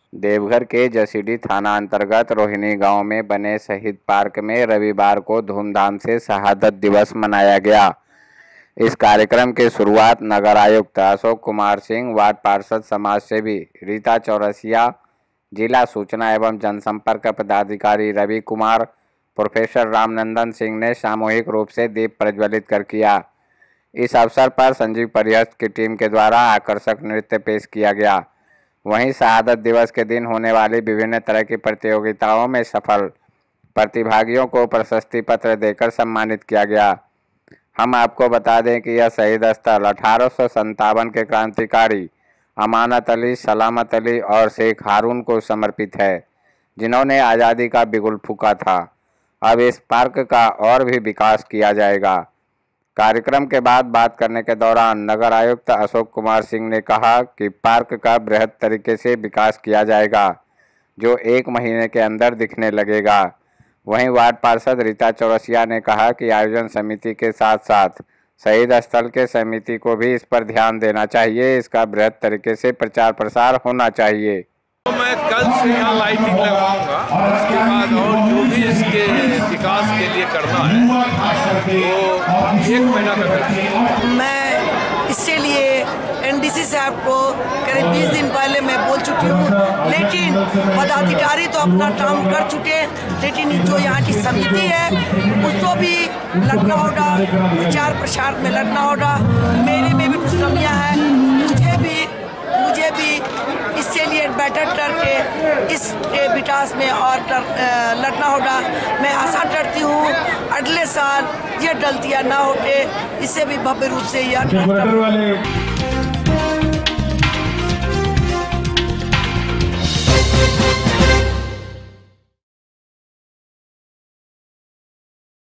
देवघर के जसीडीह थाना अंतर्गत रोहिणी गांव में बने शहीद पार्क में रविवार को धूमधाम से शहादत दिवस मनाया गया। इस कार्यक्रम की शुरुआत नगर आयुक्त अशोक कुमार सिंह, वार्ड पार्षद समाज सेवी रीता चौरसिया, जिला सूचना एवं जनसंपर्क पदाधिकारी रवि कुमार, प्रोफेसर रामनंदन सिंह ने सामूहिक रूप से दीप प्रज्वलित कर किया। इस अवसर पर संजीव परिहर की टीम के द्वारा आकर्षक नृत्य पेश किया गया। वहीं शहादत दिवस के दिन होने वाली विभिन्न तरह की प्रतियोगिताओं में सफल प्रतिभागियों को प्रशस्ति पत्र देकर सम्मानित किया गया। हम आपको बता दें कि यह शहीद स्थल 1857 के क्रांतिकारी अमानत अली, सलामत अली और शेख हारून को समर्पित है, जिन्होंने आज़ादी का बिगुल फूंका था। अब इस पार्क का और भी विकास किया जाएगा। कार्यक्रम के बाद बात करने के दौरान नगर आयुक्त अशोक कुमार सिंह ने कहा कि पार्क का बृहद तरीके से विकास किया जाएगा, जो 1 महीने के अंदर दिखने लगेगा। वहीं वार्ड पार्षद रीता चौरसिया ने कहा कि आयोजन समिति के साथ साथ शहीद स्थल के समिति को भी इस पर ध्यान देना चाहिए। इसका बृहद तरीके से प्रचार प्रसार होना चाहिए। तो मैं कल से यहाँ लाइटिंग लगाऊंगा, उसके बाद और जो भी इसके विकास के लिए करना है वो 1 महीना तक। मैं इसके लिए एनडीसी साहब को करीब 20 दिन पहले मैं बोल चुकी हूँ, लेकिन पदाधिकारी तो अपना काम कर चुके, लेकिन जो यहाँ की समिति है उसको भी लगना होगा, प्रचार प्रसार में लगना होगा। मेरे में भी कुछ कमियाँ हैं, मुझे भी इसके लिए बैठक करके इसके विकास में और लगना होगा। मैं आशा करती हूँ अगले साल ये गलतियाँ ना होके इससे भी भव्य रूप से यह